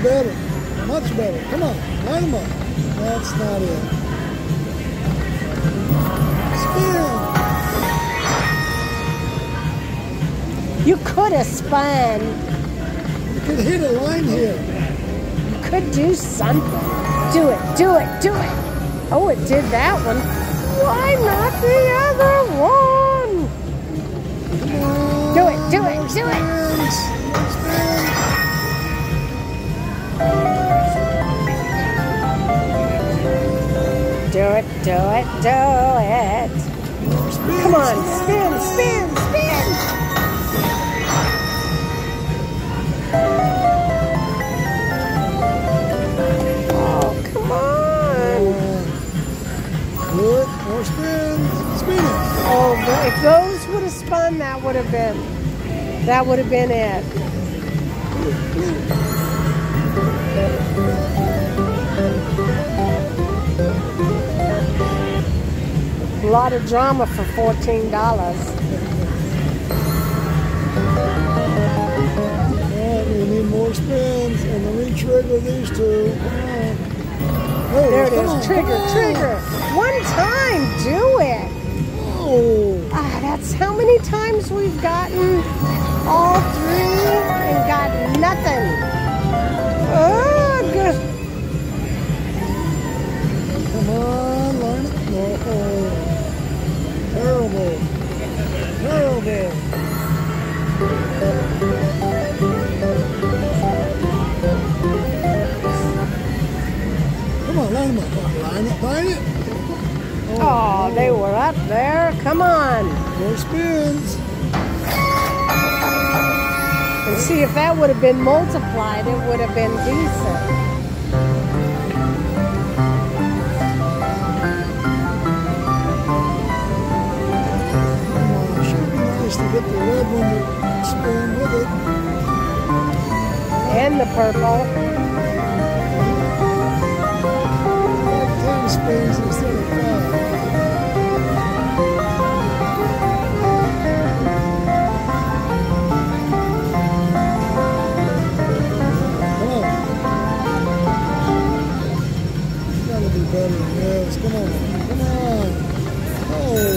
better. Much better. Come on, line them up. That's not it. Spin. You could have spun. You could hit a line here. You could do something. Do it, do it, do it. Oh, it did that one. Why not the other one? Come on. Do it, do it, do it. Do it, do it, do it. Come on, spin, spin, spin. Oh, come on. Good, more spins. Spin it. Oh, if those would have spun, that would have been it. A lot of drama for $14. Alright, we need more spins and then re-trigger these two. Come on. Hey, There it come is. on, Trigger, come on. trigger. One time, do it. Oh. That's how many times we've gotten all three and got nothing. Oh, good. Come on, line it. Oh. Terrible. Terrible. Come on, line them up. Line it, line it. Oh, they were up there. Come on. More spins. And see, if that would have been multiplied, it would have been decent. Come on, it should be nice to get the red one to spin with it. And the purple. Like 10 spins instead of 5. Better than this. Come on. Come on. Oh.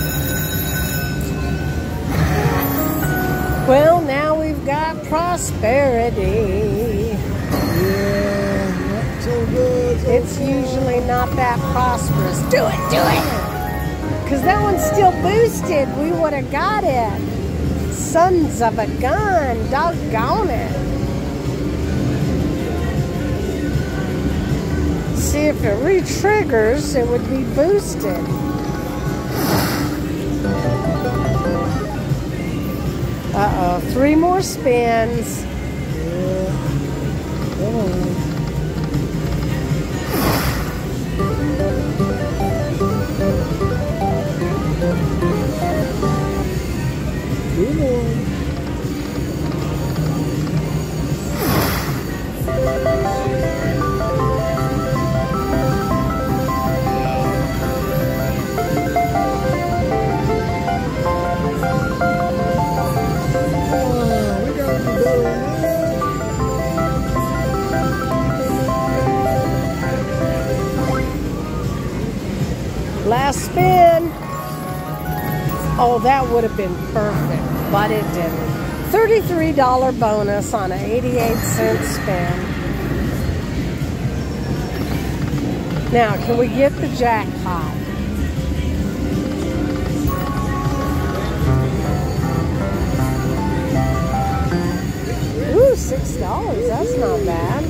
Well, now we've got prosperity. Yeah, not so good. So It's usually not that prosperous. Do it, do it! Because that one's still boosted. We would have got it. Sons of a gun. Doggone it. See, if it re-triggers, it would be boosted. Uh-oh, 3 more spins. yeah. Come on. Two more. Last spin. Oh, that would have been perfect, but it didn't. $33 bonus on an 88-cent spin. Now, can we get the jackpot? Ooh, $6. That's not bad.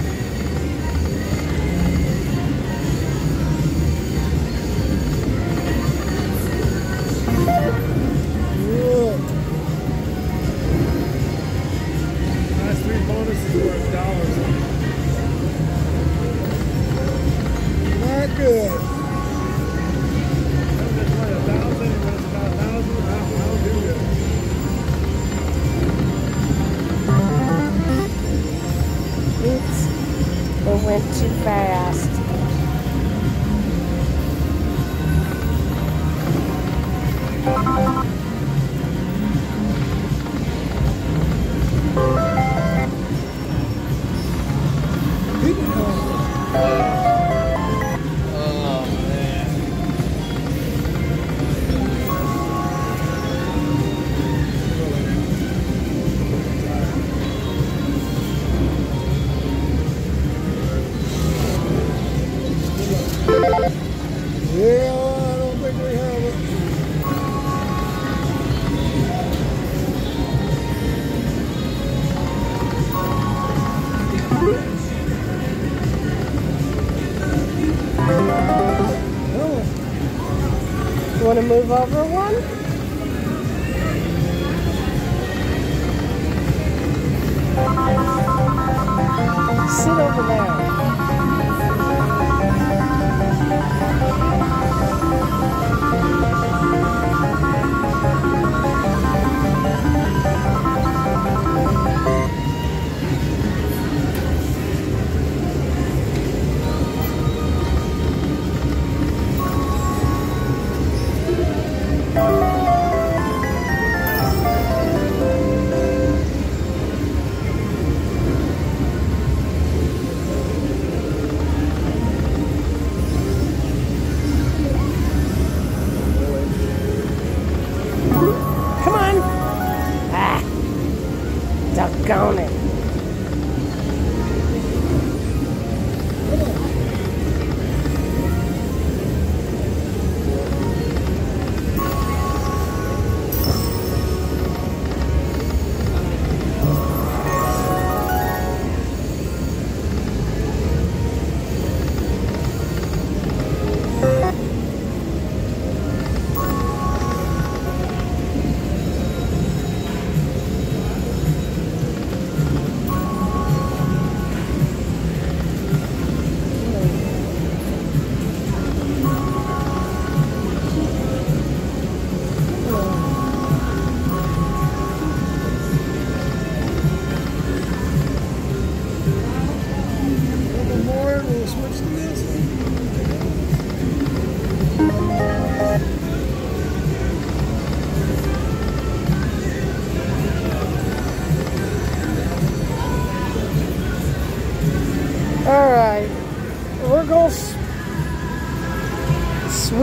Last 3 bonuses were $1. Not good. Oops, it went too fast.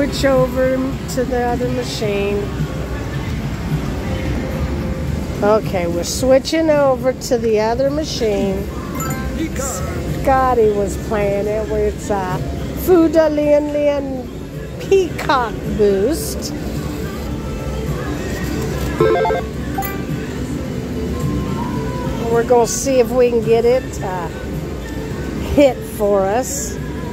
switch over to the other machine. Okay, we're switching over to the other machine. Scotty was playing it where it's Fuda Lien Lien Peacock Boost. We're going to see if we can get it hit for us.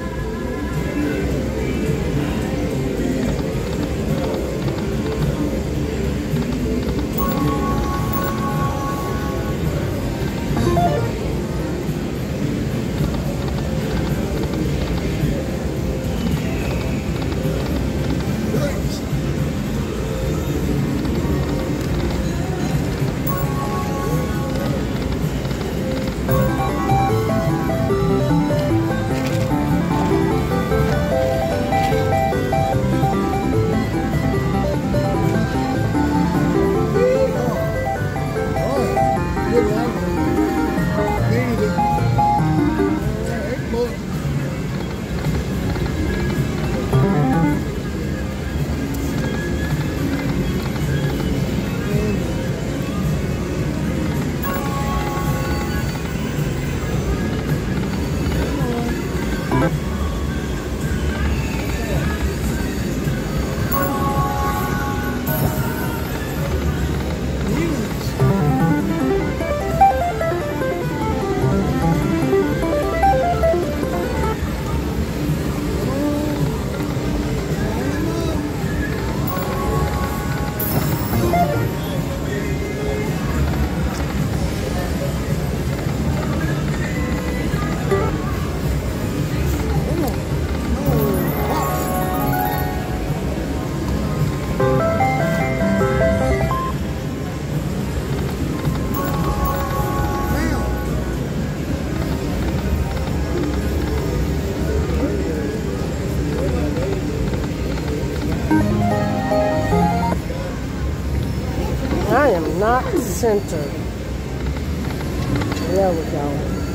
I am not centered. There we go.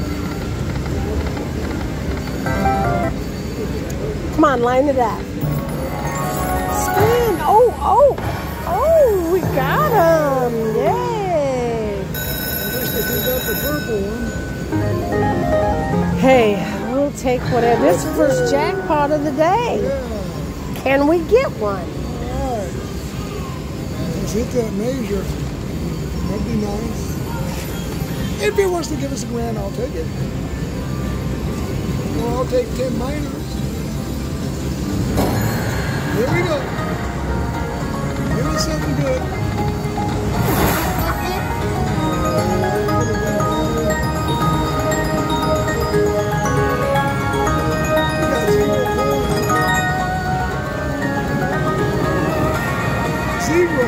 Come on, line it up. Spin. Oh, oh, oh, we got him. Yay. Hey, we'll take whatever. This is the first jackpot of the day. Can we get one? Hit that measure. That'd be nice. If it wants to give us a grand, I'll take it. Or I'll take 10 minors. Here we go. Give us something good. Zero.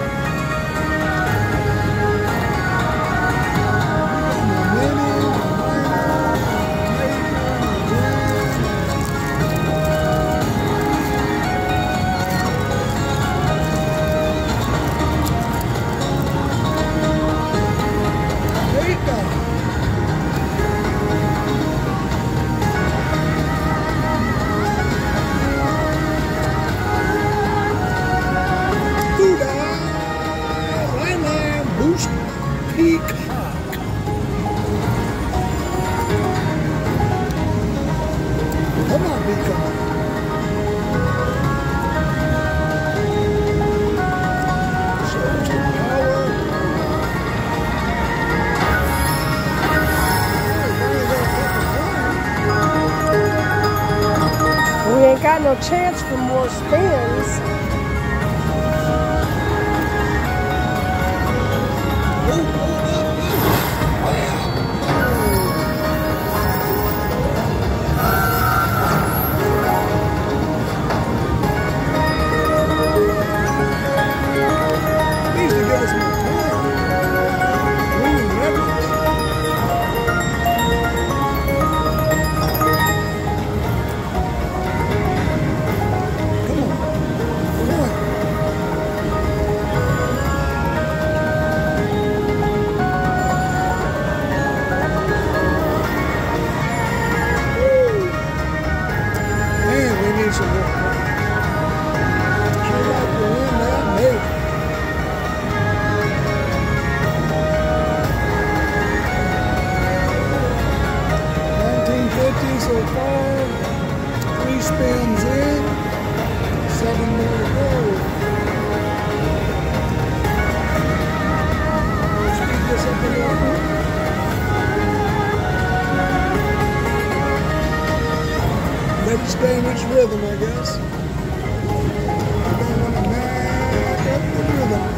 Peacock. Come on, Peacock. Show us the power. We ain't got no chance for more spins. Come on. rhythm, I guess. I don't want to back up the rhythm.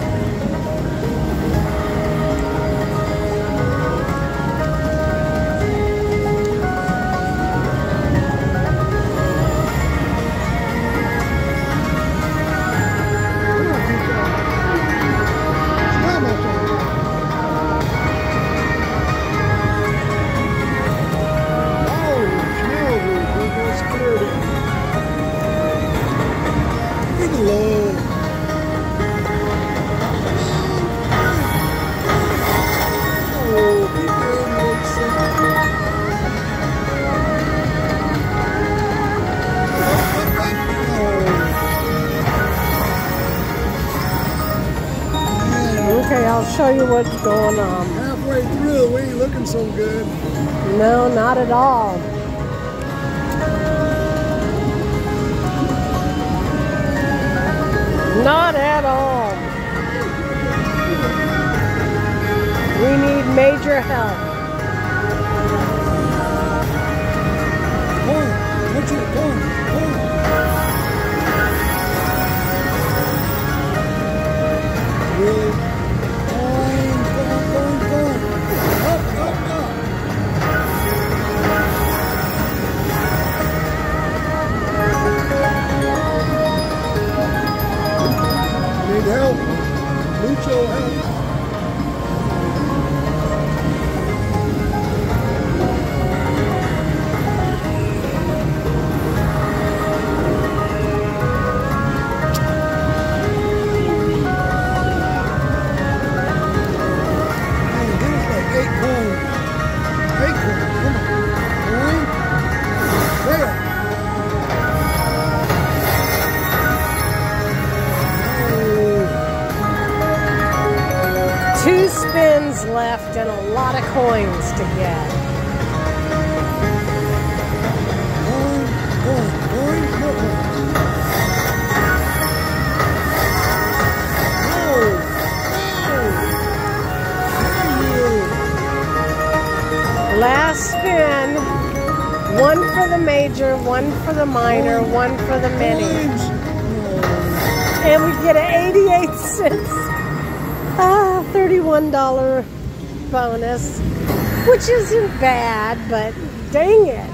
Okay, I'll show you what's going on. Halfway through, we ain't looking so good. No, not at all. Not at all. We need major help. Come on, watch it, come on, come on. Really? Help. Mucho help. Man, give us like 8 coins. 8 coins. Come on. Coin. There. Two spins left and a lot of coins to get. Last spin. One for the major, one for the minor, one for the mini. And we get an 88 cents. $31 bonus, which isn't bad, but dang it.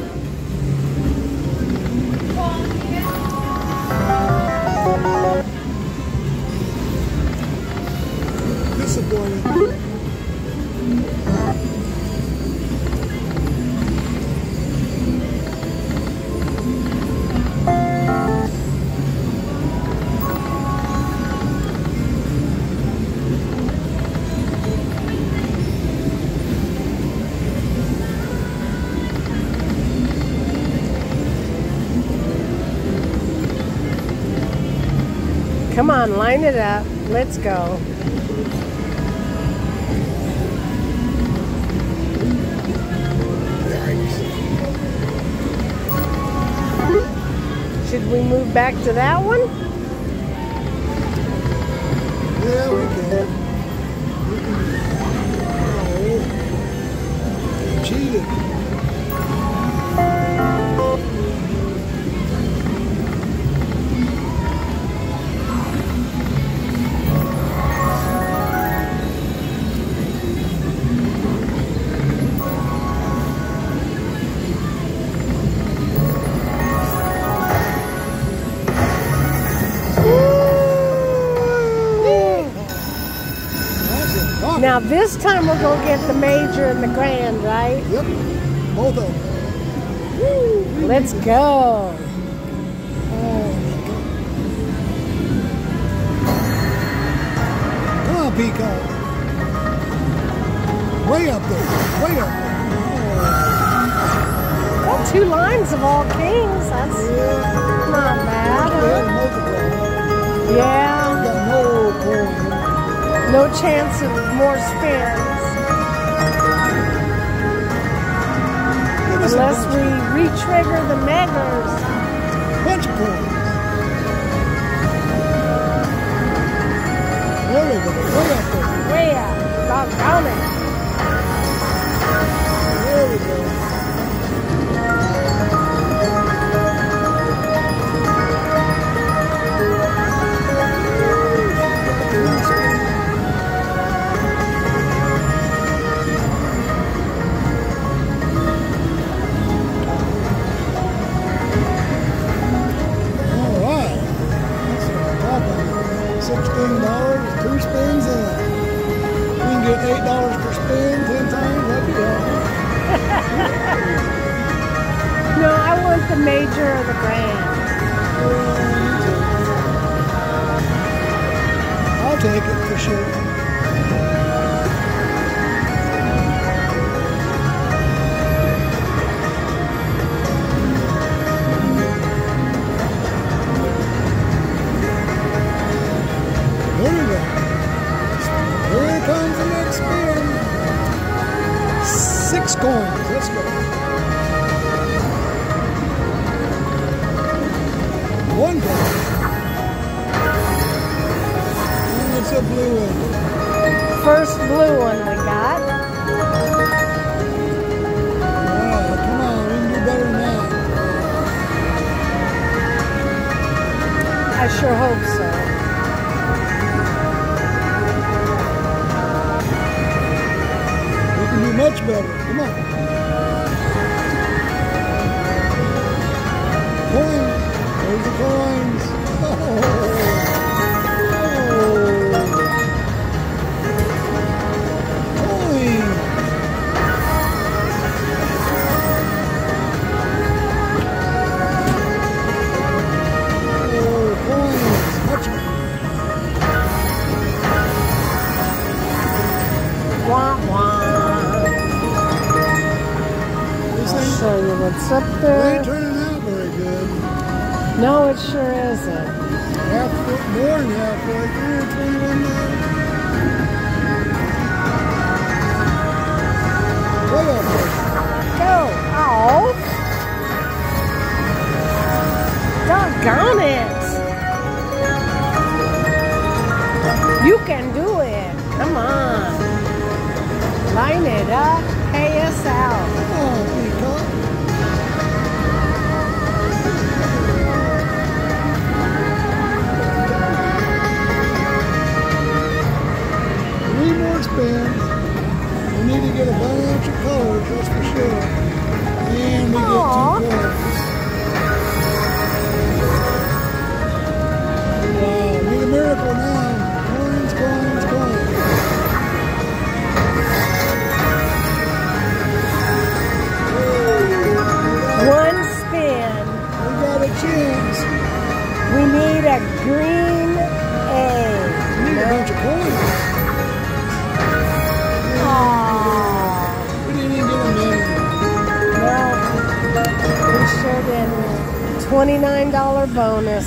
Disappointing. Come on, line it up. Let's go. Should we move back to that one? Yeah, we can. Oh, cheated. Now this time we're going to get the major and the grand, right? Yep, both of them. Woo. Let's go. Oh, come on, Peacock. Way up there, way up there. Oh. Well, 2 lines of all kings. That's not bad, huh? Yeah. Got no point. No chance of more spins. Unless we re-trigger the megas. Bunch of coins. There we go. Way up there. Way up. Doggone it. There we go. 2 spins in. We can get $8 per spin, 10 times, that'd be awesome. No, I want the major or the grand. I'll take it for sure. There we go. Here comes the next spin. 6 coins. Let's go. 1 coin. And it's a blue one. First blue one we got. Wow, come on, we can do better than that. I sure hope so. We can do much better. Come on. Coin. There's the coins. Oh. Coin. Oh, coins. Much better. Wah wah. This I'll ain't, show you what's up it there. ain't turning out very good. No, it sure isn't. Half foot more than halfway through, 21 now. Way up there. Go. Oh. Doggone it. You can do it. Come on. Line it up. Pay us out. Oh, peacock. Three more spins. We need to get a bunch of colors, that's for sure. And we Aw. get 2 coins. Wow, need a miracle now. Coins, coins, coins. One spin. We got a chance. We need a green We egg. need a bunch of coins. Aww. We didn't even get a minute. Well, we sure didn't. $29 bonus.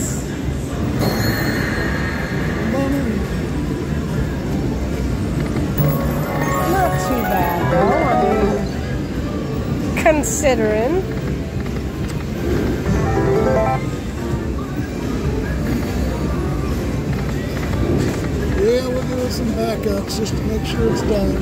Not too bad though. I mean, considering. Yeah, we'll give it some backups just to make sure it's done.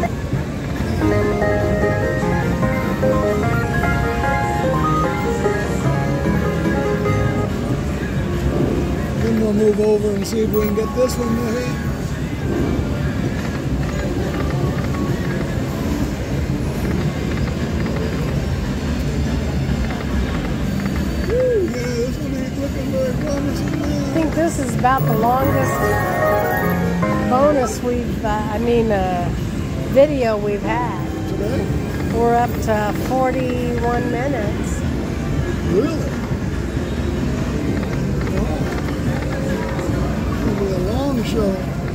Then we'll move over and see if we can get this one to hit. Woo, yeah, this one ain't looking very promising I now. think this is about the longest bonus video we've had. Today? We're up to 41 minutes. Really? Wow. It'll be a long show.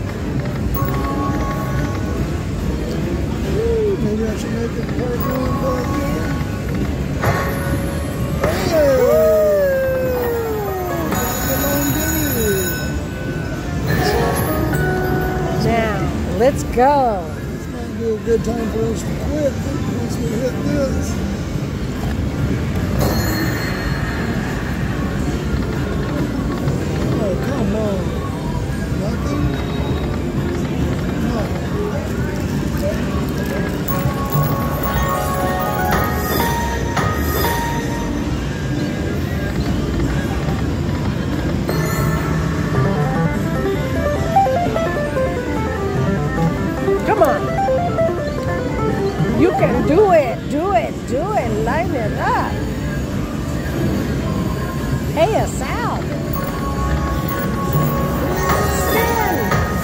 Woo, maybe I should make it part 1, part 2. Hey! Got the longevity. Now, let's go. This might be a good time for us to quit once we hit this. Oh, come on. Nothing? Nothing. Come on. You can do it. Do it. Do it. Line it up. Pay us out. Spin.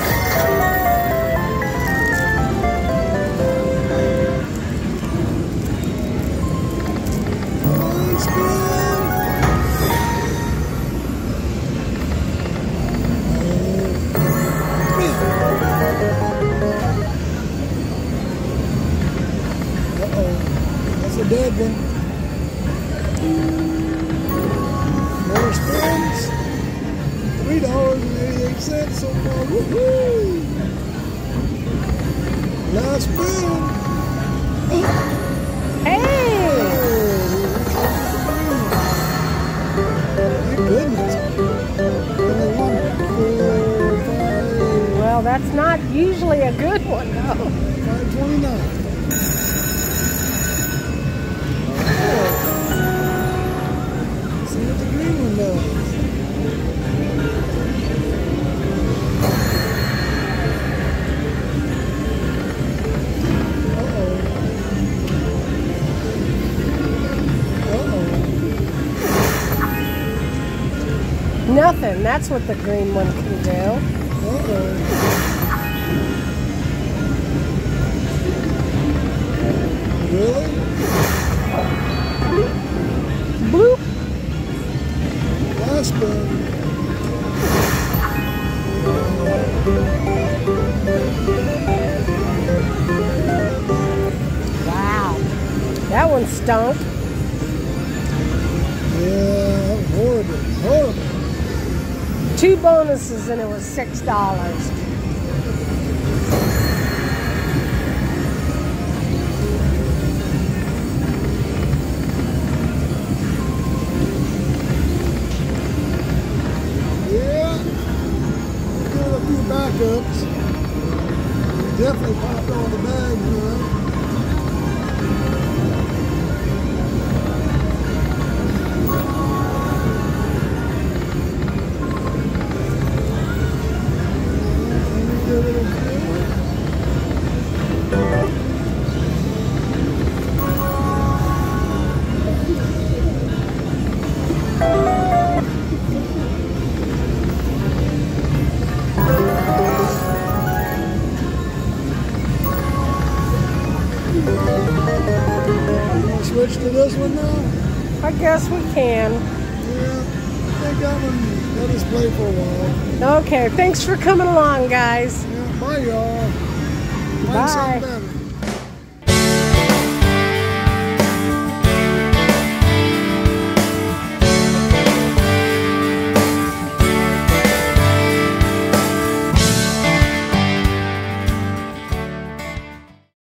one. More spins. $3.88 so far. Woohoo! Last spin. Hey! Thank goodness. Only 1, 4, 5. Well, that's not usually a good one, though. 529. See what the green one does. Nothing. That's what the green one can do. Really? Bloop. Last spin. Wow. That one stunk. Yeah, horrible. Horrible. 2 bonuses and it was $6. Backups. Definitely popped all the bags, you know. Switch to this one now? I guess we can. Yeah, I think that one, let us play for a while. Okay, thanks for coming along, guys. Yeah, bye y'all. Find something better.